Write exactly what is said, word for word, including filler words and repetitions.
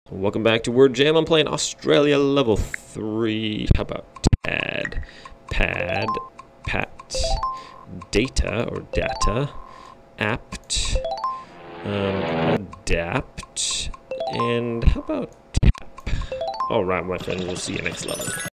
Welcome back to Word Jam. I'm playing Australia level three. How about pad, pad, pat, data or data, apt, um, adapt, and how about tap? All right, my friends, we'll see you next level.